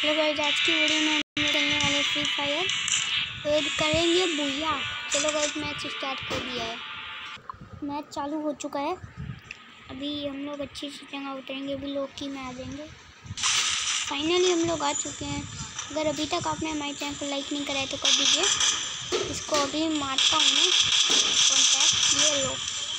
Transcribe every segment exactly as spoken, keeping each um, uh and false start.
चलो गाइस, आज की वीडियो में हम खेलने वाले फ्री फायर तो करेंगे बुया। चलो गाइस, मैच स्टार्ट कर दिया है, मैच चालू हो चुका है। अभी हम लोग अच्छी सी जगह उतरेंगे, अभी लोकी में आ जाएंगे। फाइनली हम लोग आ चुके हैं। अगर अभी तक आपने हमारे चैनल को लाइक नहीं करा है तो कर दीजिए। इसको अभी मारता हूँ मैं कॉन्टैक्ट। ये लो,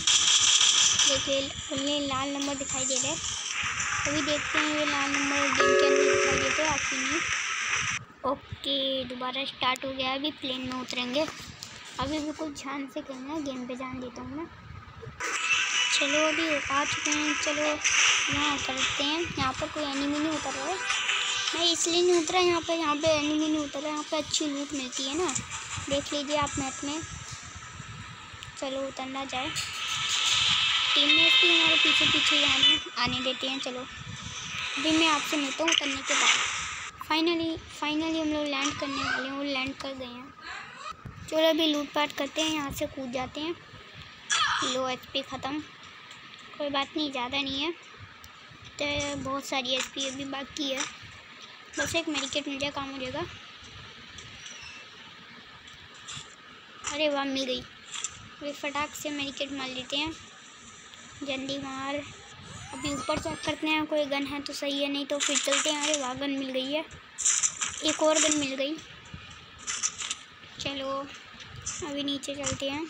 देखिए ये लाल नंबर दिखाई दे रहा है। अभी देखते हैं ये लाल नंबर गेम के अंदर दिखाई देते हैं आपकी नहीं। ओके, दोबारा स्टार्ट हो गया। अभी प्लेन में उतरेंगे। अभी भी कुछ ध्यान से खेलना है, गेम पे ध्यान देता हूँ मैं। चलो अभी आ चुके हैं। चलो यहाँ उतरते हैं। यहाँ पर कोई एनिमी नहीं उतर रहा है, मैं इसलिए नहीं उतरा यहाँ पे। यहाँ पे एनिमी नहीं उतर रहा है, यहाँ पे अच्छी लूट मिलती है ना, देख लीजिए आप मैप में। चलो उतरना जाए, टीम में भी हमारे पीछे पीछे आने आने देते हैं। चलो अभी मैं आपसे मिलता हूँ उतरने के बाद। फाइनली फाइनली हम लोग लैंड करने वाले हैं और लैंड कर गए हैं। चलो अभी लूट पाट करते हैं, यहाँ से कूद जाते हैं। लो एचपी ख़त्म, कोई बात नहीं, ज़्यादा नहीं है तो बहुत सारी एचपी अभी बाकी है। बस एक मेडिकेट मिल जाए काम हो जाएगा। अरे वाह, मिल गई। अभी फटाक से मेडिकेट मार लेते हैं, जल्दी मार। अभी ऊपर चेक करते हैं कोई गन है तो सही है, नहीं तो फिर चलते हैं। अरे वाह, गन मिल गई है, एक और गन मिल गई। चलो अभी नीचे चलते हैं।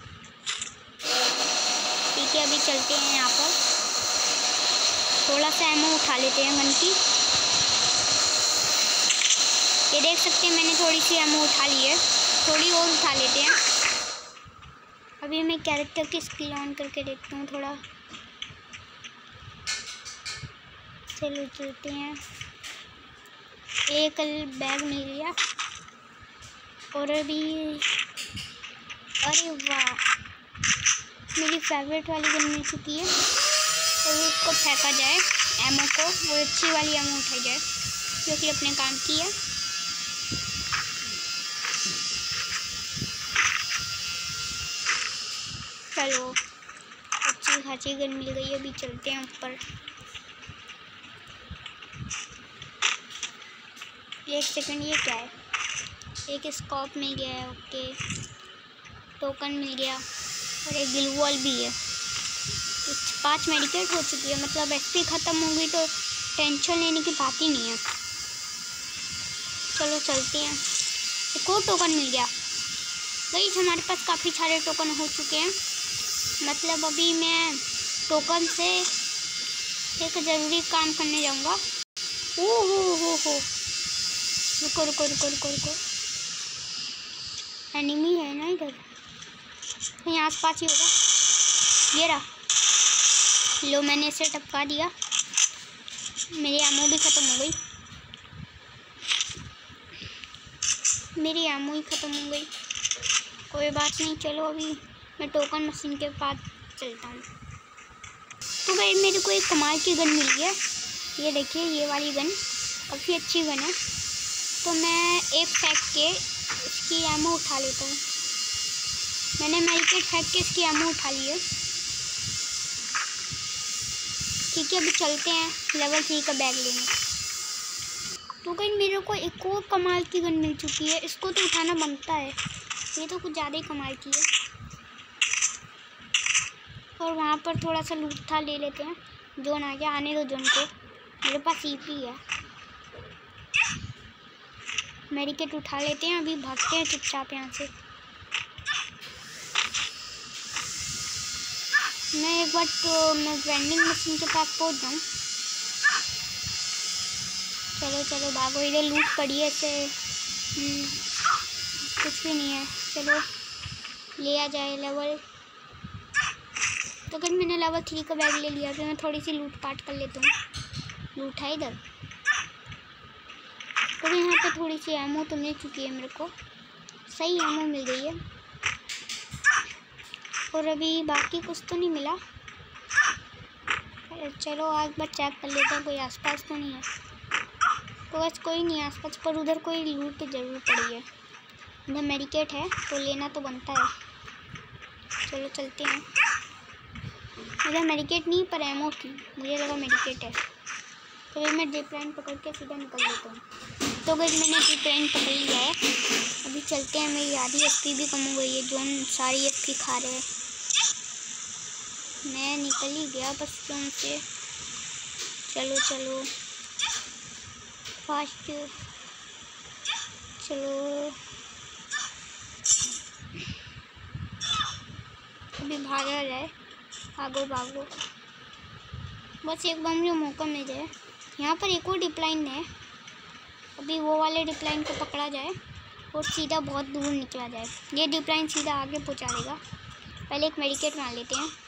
ठीक है, अभी चलते हैं यहाँ पर, थोड़ा सा एमो उठा लेते हैं गन की। ये देख सकते हैं मैंने थोड़ी सी एमो उठा ली है, थोड़ी और उठा लेते हैं। अभी मैं कैरेक्टर की स्किल ऑन करके देखता हूँ थोड़ा। चलो चलते हैं। एक बैग मिल गया और अभी अरे वाह, मेरी फेवरेट वाली गन मिल चुकी है। और उसको फेंका जाए एमो को, और अच्छी वाली एमो उठाई जाए जो कि अपने काम की है। चलो अच्छी खासी गन मिल गई, अभी चलते हैं ऊपर। एक सेकंड, ये क्या है? एक स्कोप मिल गया है, ओके। टोकन मिल गया और एक ग्लू वॉल भी है। पांच मेडिकेट हो चुकी है, मतलब एचपी ख़त्म हो गई तो टेंशन लेने की बात ही नहीं है। चलो चलते हैं। एक और टोकन मिल गया। गई हमारे पास काफ़ी सारे टोकन हो चुके हैं, मतलब अभी मैं टोकन से एक ज़रूरी काम करने जाऊँगा। ओ हो हो हो, रुको रुको रुको रुको रुको, एनिमी है ना इधर, कहीं आस पास ही होगा। ये रहा, लो मैंने इसे टपका दिया। मेरी एमो भी ख़त्म हो गई, मेरी एमो ही ख़त्म हो गई। कोई बात नहीं, चलो अभी मैं टोकन मशीन के पास चलता हूँ। तो भाई मेरे को एक कमाल की गन मिली है, ये देखिए ये वाली गन काफ़ी अच्छी गन है। तो मैं एक फेंक के इसकी एमो उठा लेता हूँ। मैंने मेडिकेट फेंक के इसकी एमो उठा ली है। ठीक है, अभी चलते हैं लेवल थ्री का बैग लेने। तो कहीं मेरे को एक और कमाल की गन मिल चुकी है, इसको तो उठाना बनता है, ये तो कुछ ज़्यादा ही कमाल की है। और वहाँ पर थोड़ा सा लूट था, ले लेते हैं। जोन आ गया, आने दो जोन को, मेरे पास ईपी है। मेडिकेट उठा लेते हैं, अभी भागते हैं चुपचाप यहाँ से। मैं एक बार तो मैं वेंडिंग मशीन के पास पहुँच जाऊँ। चलो चलो भागो, इधर लूट पड़ी है ऐसे, कुछ भी नहीं है। चलो ले आ जाए लेवल। तो अगर मैंने लेवल थ्री का बैग ले लिया तो मैं थोड़ी सी लूट पाट कर लेता हूँ। लूट है इधर, तो यहाँ पे थोड़ी सी एमो तो मिल चुकी है, मेरे को सही एमो मिल गई है। और अभी बाकी कुछ तो नहीं मिला। चलो आज बार चेक कर लेता हूँ कोई आसपास तो नहीं है। तो बस कोई नहीं आसपास, पर उधर कोई लूट ज़रूर पड़ी है। इधर मेडिकेट है तो लेना तो बनता है। चलो चलते हैं। इधर मेडिकेट नहीं पर एमो थी, मुझे लगा मेडिकेट है। अभी मैं जिप लाइन पकड़ के सीधा निकल लेता हूँ। तो गाइस मैंने जिप लाइन पकड़ लिया है, अभी चलते हैं। मेरी आधी एफ पी भी कम हो गई है, जोन सारी एफ पी खा रहे हैं। मैं निकल ही गया बस जोन से। चलो चलो फास्ट चलो, अभी भागा जाए, भागो भागो, बस एक बार मुझे मौका मिल जाए। यहाँ पर एक और डिप्लाइन है, अभी वो वाले डिप्लाइन को पकड़ा जाए और सीधा बहुत दूर निकला जाए। ये डिप्लाइन सीधा आगे पहुँचा देगा। पहले एक मेडिकेट मार लेते हैं।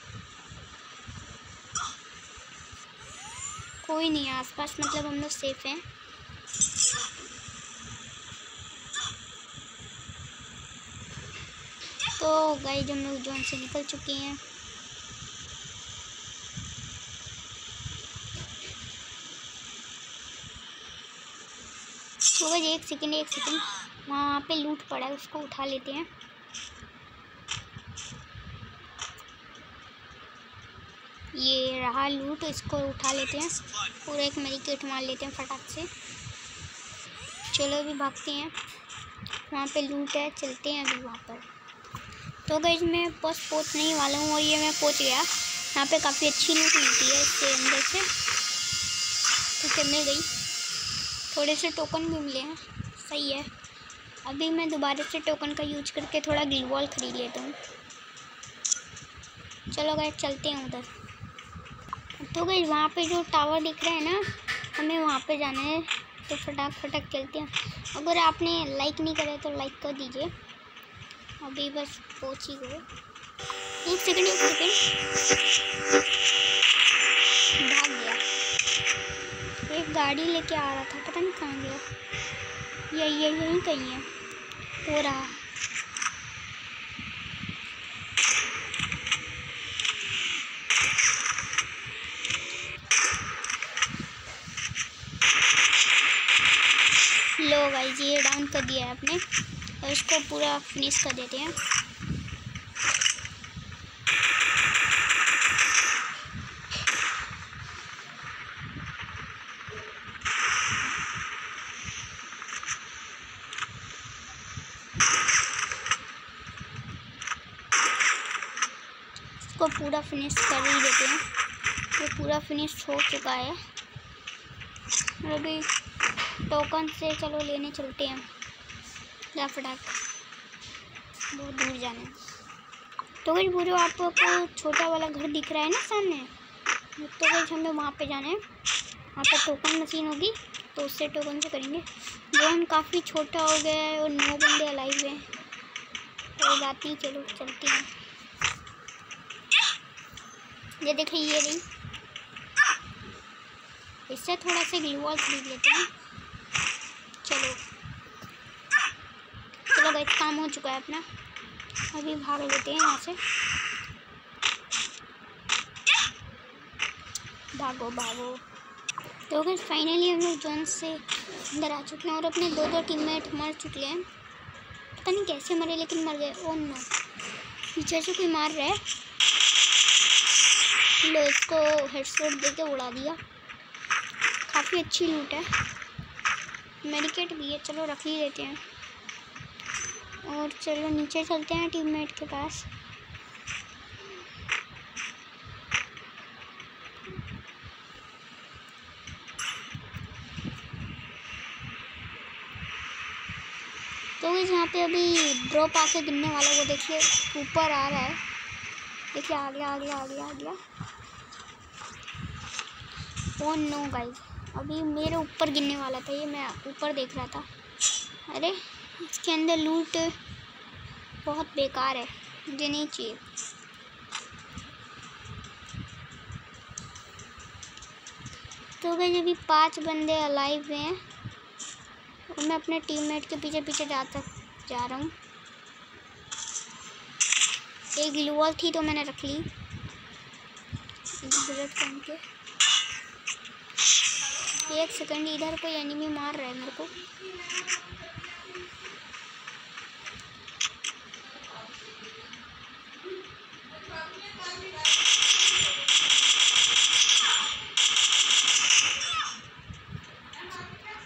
कोई नहीं है आसपास, मतलब हम लोग सेफ हैं। तो गाइस हम लोग जोन से निकल चुके हैं। तो गाइस एक सेकंड एक सेकंड, वहाँ पे लूट पड़ा है, उसको उठा लेते हैं। ये रहा लूट, इसको उठा लेते हैं। पूरा एक मेडिकेट मार लेते हैं फटाक से। चलो अभी भागते हैं, वहाँ पे लूट है, चलते हैं अभी वहाँ पर। तो गाइस मैं बस पहुँचने ही वाला हूँ और ये मैं पहुँच गया। यहाँ पे काफ़ी अच्छी लूट मिलती है इसके अंदर से, तो मिल गई। थोड़े से टोकन भी मिले हैं, सही है। अभी मैं दोबारा से टोकन का यूज करके थोड़ा ग्लू वॉल खरीद लेता हूँ। चलो गाइस चलते हैं उधर। तो गाइस वहाँ पे जो टावर दिख रहा है ना, हमें वहाँ पे जाना है, तो फटाक फटाक चलते हैं। अगर आपने लाइक नहीं करा तो लाइक कर दीजिए। अभी बस पहुँच ही गए। एक सेकंड एक सेकंड, भाग गया। एक गाड़ी लेके आ रहा था, पता नहीं कहाँ गया। ये ये यहीं कहीं है, हो रहा। लो गाइस ये डाउन कर दिया है आपने, और इसको पूरा फिनिश कर देते हैं। इसको पूरा फिनिश कर ही देते हैं। ये पूरा फिनिश हो चुका है। और अभी टोकन से चलो लेने चलते हैं फटाक, बहुत दूर जाना है। तो गाइस वो जो आपको छोटा वाला घर दिख रहा है ना सामने, तो गाइस हमें वहाँ पे जाना है। वहाँ पे टोकन मशीन होगी, तो उससे टोकन से करेंगे। वो हम काफ़ी छोटा हो गया है और नौ बंदे अलाइव हैं, कोई बात नहीं, चलो चलते हैं। ये देखिए ये रही, इससे थोड़ा सा ग्लू वॉल खरीद लेते हैं। चलो चलो गाइस काम हो चुका है अपना, अभी भाग लेते हैं यहाँ से। भागो भागो। तो गाइस फाइनली हम लोग जोन से अंदर आ चुके हैं और अपने दो दो टीममेट मर चुके हैं। पता नहीं कैसे मरे लेकिन मर गए। ओह नो, पीछे से कोई मार रहा है। लो इसको हेडशॉट देके उड़ा दिया। काफ़ी अच्छी लूट है, मेडिकेट भी है, चलो रख ही लेते हैं। और चलो नीचे चलते हैं टीममेट के पास। तो इस यहाँ पे अभी ड्रॉप आके गिरने वाला, वो देखिए ऊपर आ रहा है, देखिए आ गया आ गया आ गया आ गया। ओह नो गाइस, अभी मेरे ऊपर गिरने वाला था, ये मैं ऊपर देख रहा था। अरे इसके अंदर लूट बहुत बेकार है, मुझे नहीं चाहिए। तो गाइस अभी पांच बंदे अलाइव हैं और मैं अपने टीममेट के पीछे पीछे जाता जा रहा हूँ। एक ग्लू वॉल थी तो मैंने रख ली, बुलेट पहन के। एक सेकंड, इधर कोई एनिमी मार रहा है मेरे को।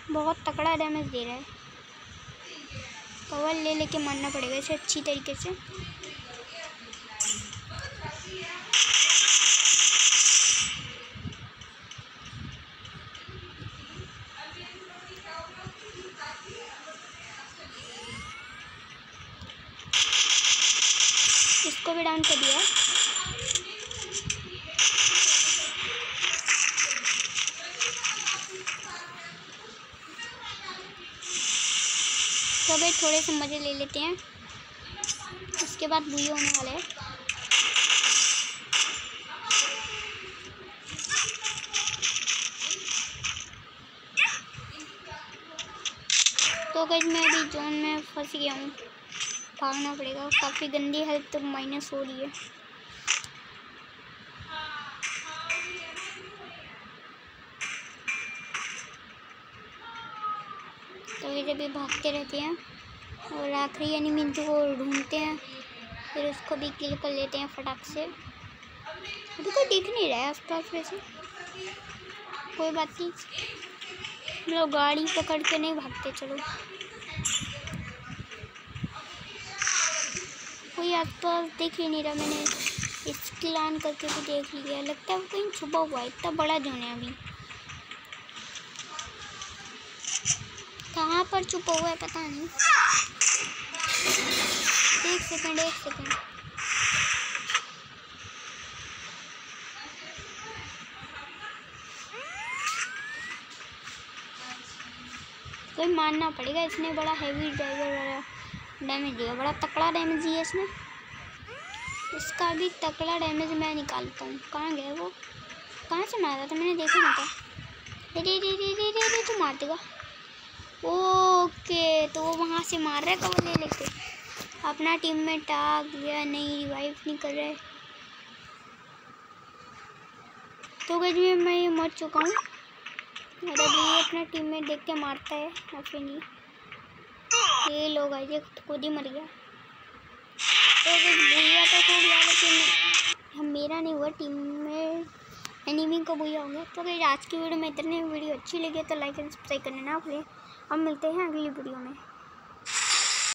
बहुत तगड़ा डैमेज दे रहा है। कवर ले लेके मारना पड़ेगा इसे अच्छी तरीके से। इसको भी डाउन कर दिया। तो भाई थोड़े से मज़े ले लेते हैं, उसके बाद बुई होने वाला है। तो गाइस मैं अभी जोन में फंस गया हूँ, भागना पड़ेगा। काफ़ी गंदी हेल्थ तो माइनस हो रही है। तो ये जब भी भागते रहते हैं और आखिरी एनिमी को ढूंढते हैं, फिर उसको भी किल कर लेते हैं फटाक से। अभी कोई दिख नहीं रहा है आसपास वैसे, कोई बात नहीं, लोग गाड़ी पकड़ के नहीं भागते। चलो कोई आसपास दिख ही नहीं रहा। मैंने स्किल ऑन करके भी देख लिया, लगता है वो कहीं छुपा हुआ है। इतना बड़ा जोन है, अभी कहाँ पर छुपा हुआ है पता नहीं। एक सेकंड एक सेकंड कोई मारना पड़ेगा। इसने बड़ा हैवी ड्राइवर वाला डैमेज दिया, बड़ा तकड़ा डैमेज दिया इसने। इसका भी तकड़ा डैमेज मैं निकालता हूँ। कहाँ गया वो, कहाँ से मारा था, मैंने देखा नहीं था। रे रे रे रे रे रे तो मार देगा। ओके, तो वो वहाँ से मार रहा है कवर ले लेके। अपना टीममेट आ गया, नहीं रिवाइव नहीं कर रहा है। तो गजब मैं ये मर चुका हूँ, और अभी अपना टीममेट देख के मारता है या फिर नहीं। ये लोग आए, खुद ही मर गया। तो भैया तो हो गया, लेकिन हम मेरा नहीं हुआ, टीम में एनिमी को भैया हो गया। तो गई आज की वीडियो में इतने। वीडियो अच्छी लगी तो लाइक एंड सब्सक्राइब करना ना भूलें। अब मिलते हैं अगली वीडियो में।